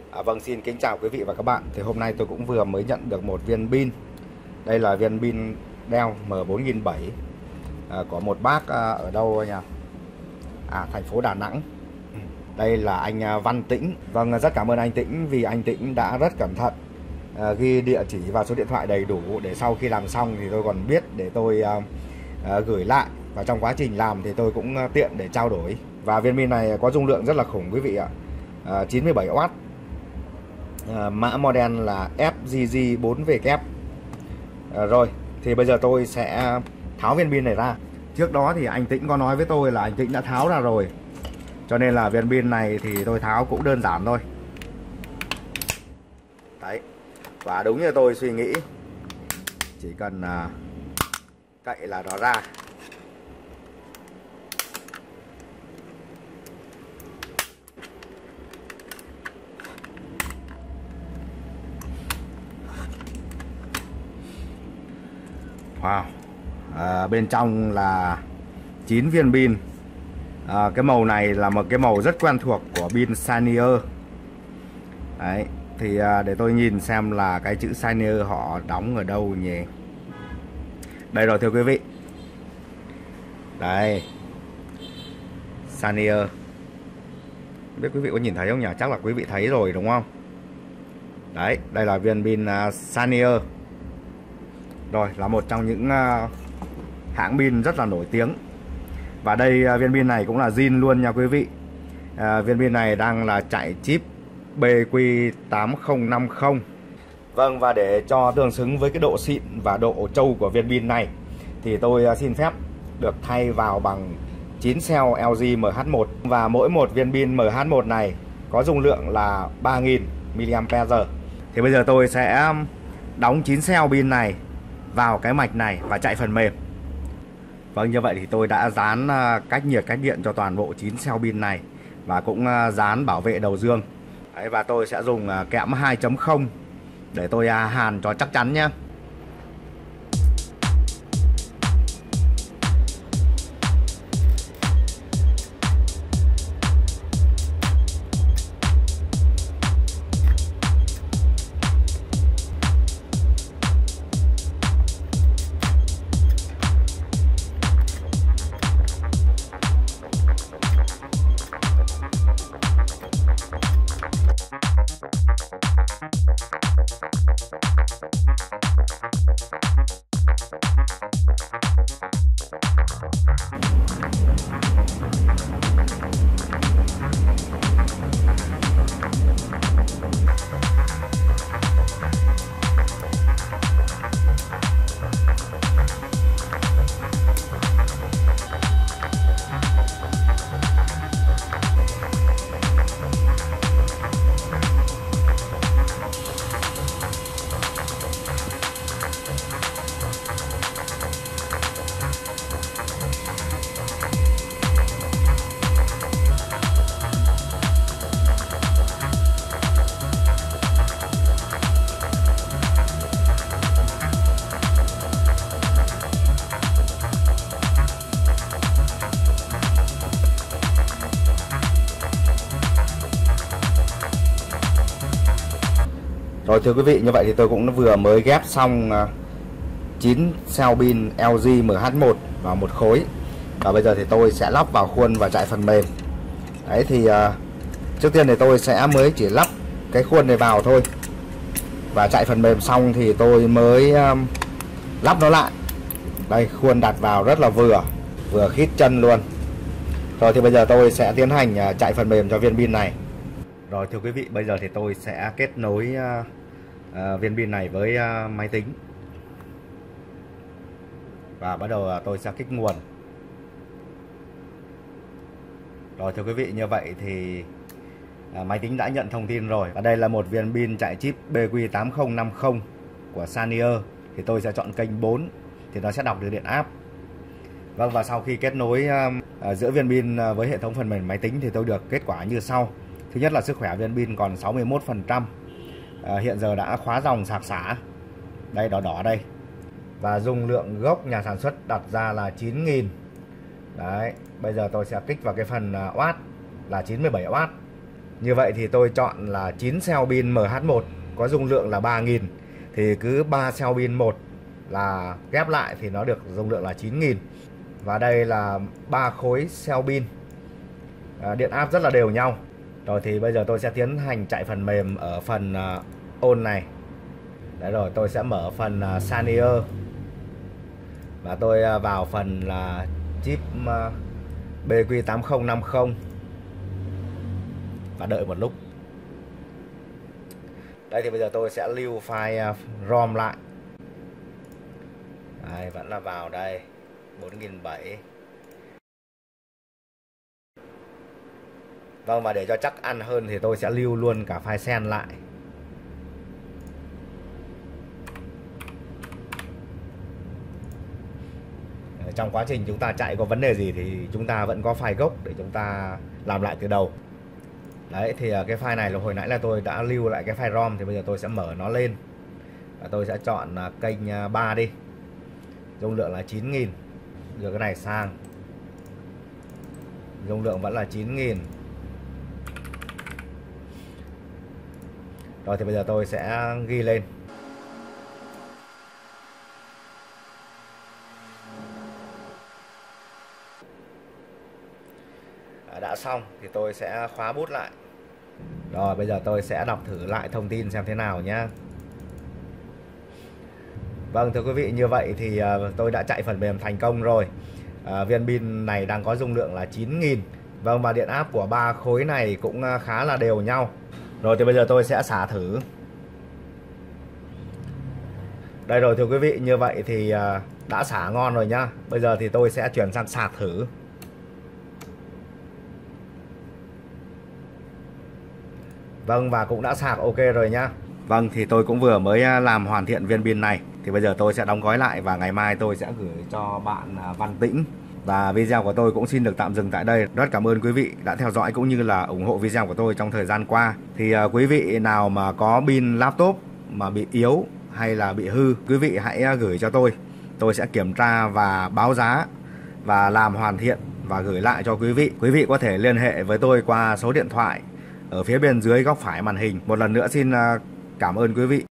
Vâng, xin kính chào quý vị và các bạn. Thì hôm nay tôi cũng vừa mới nhận được một viên pin. Đây là viên pin Dell M4007 của một bác ở đâu nhỉ? Thành phố Đà Nẵng. Đây là anh Văn Tĩnh. Vâng, rất cảm ơn anh Tĩnh vì anh Tĩnh đã rất cẩn thận ghi địa chỉ và số điện thoại đầy đủ để sau khi làm xong thì tôi còn biết để tôi gửi lại. Và trong quá trình làm thì tôi cũng tiện để trao đổi. Và viên pin này có dung lượng rất là khủng quý vị ạ. 97W. Mã model là FGG4W. Rồi, thì bây giờ tôi sẽ tháo viên pin này ra. Trước đó thì anh Tĩnh có nói với tôi là anh Tĩnh đã tháo ra rồi, cho nên là viên pin này thì tôi tháo cũng đơn giản thôi. Đấy. Và đúng như tôi suy nghĩ, chỉ cần cậy là nó ra. Wow. Bên trong là 9 viên pin. Cái màu này là một cái màu rất quen thuộc của pin Sanyo. Đấy, thì để tôi nhìn xem là cái chữ Sanyo họ đóng ở đâu nhỉ. Đây rồi thưa quý vị. Đây, Sanyo. Biết quý vị có nhìn thấy không nhỉ? Chắc là quý vị thấy rồi đúng không? Đấy, đây là viên pin Sanyo. Rồi, là một trong những hãng pin rất là nổi tiếng. Và đây viên pin này cũng là zin luôn nha quý vị. Viên pin này đang là chạy chip BQ8050. Vâng, và để cho tương xứng với cái độ xịn và độ trâu của viên pin này thì tôi xin phép được thay vào bằng 9 cell LG MH1. Và mỗi một viên pin MH1 này có dung lượng là 3000 mAh. Thì bây giờ tôi sẽ đóng 9 cell pin này vào cái mạch này và chạy phần mềm. Vâng, như vậy thì tôi đã dán cách nhiệt cách điện cho toàn bộ 9 cell pin này và cũng dán bảo vệ đầu dương. Đấy, và tôi sẽ dùng kẽm 2.0 để tôi hàn cho chắc chắn nhé. Rồi thưa quý vị, như vậy thì tôi cũng vừa mới ghép xong 9 cell pin LG MH1 vào một khối. Và bây giờ thì tôi sẽ lắp vào khuôn và chạy phần mềm. Đấy thì trước tiên thì tôi sẽ mới chỉ lắp cái khuôn này vào thôi. Và chạy phần mềm xong thì tôi mới lắp nó lại. Đây, khuôn đặt vào rất là vừa khít chân luôn. Rồi thì bây giờ tôi sẽ tiến hành chạy phần mềm cho viên pin này. Rồi thưa quý vị, bây giờ thì tôi sẽ kết nối viên pin này với máy tính. Và bắt đầu tôi sẽ kích nguồn. Rồi thưa quý vị, như vậy thì máy tính đã nhận thông tin rồi. Và đây là một viên pin chạy chip BQ8050 của Sanyo. Thì tôi sẽ chọn kênh 4 thì nó sẽ đọc được điện áp. Vâng, và sau khi kết nối giữa viên pin với hệ thống phần mềm máy tính thì tôi được kết quả như sau. Thứ nhất là sức khỏe viên pin còn 61%. Hiện giờ đã khóa dòng sạc xả. Đây, đỏ đỏ đây. Và dung lượng gốc nhà sản xuất đặt ra là 9000. Đấy, bây giờ tôi sẽ kích vào cái phần watt là 97W. Như vậy thì tôi chọn là 9 cell pin MH1 có dung lượng là 3000. Thì cứ 3 cell pin một là ghép lại thì nó được dung lượng là 9000. Và đây là 3 khối cell pin, điện áp rất là đều nhau. Rồi thì bây giờ tôi sẽ tiến hành chạy phần mềm ở phần on này. Đấy rồi, tôi sẽ mở phần Sanier và tôi vào phần là chip BQ8050 và đợi một lúc. Đây thì bây giờ tôi sẽ lưu file ROM lại. Đây, vẫn là vào đây 4007. Vâng, và để cho chắc ăn hơn thì tôi sẽ lưu luôn cả file sen lại. Trong quá trình chúng ta chạy có vấn đề gì thì chúng ta vẫn có file gốc để chúng ta làm lại từ đầu. Đấy thì cái file này là hồi nãy là tôi đã lưu lại cái file ROM, thì bây giờ tôi sẽ mở nó lên. Và tôi sẽ chọn kênh 3 đi. Dung lượng là 9000. Rồi cái này sang. Dung lượng vẫn là 9000. Rồi thì bây giờ tôi sẽ ghi lên. Đã xong thì tôi sẽ khóa bút lại. Rồi bây giờ tôi sẽ đọc thử lại thông tin xem thế nào nhé. Vâng, thưa quý vị, như vậy thì tôi đã chạy phần mềm thành công rồi. Viên pin này đang có dung lượng là 9000. Vâng, và điện áp của 3 khối này cũng khá là đều nhau. Rồi thì bây giờ tôi sẽ xả thử. Đây rồi thưa quý vị, như vậy thì đã xả ngon rồi nhá. Bây giờ thì tôi sẽ chuyển sang sạc thử. Vâng, và cũng đã sạc ok rồi nhá. Vâng, thì tôi cũng vừa mới làm hoàn thiện viên pin này. Thì bây giờ tôi sẽ đóng gói lại và ngày mai tôi sẽ gửi cho bạn Văn Tĩnh. Và video của tôi cũng xin được tạm dừng tại đây. Rất cảm ơn quý vị đã theo dõi cũng như là ủng hộ video của tôi trong thời gian qua. Thì quý vị nào mà có pin laptop mà bị yếu hay là bị hư, quý vị hãy gửi cho tôi. Tôi sẽ kiểm tra và báo giá và làm hoàn thiện và gửi lại cho quý vị. Quý vị có thể liên hệ với tôi qua số điện thoại ở phía bên dưới góc phải màn hình. Một lần nữa xin cảm ơn quý vị.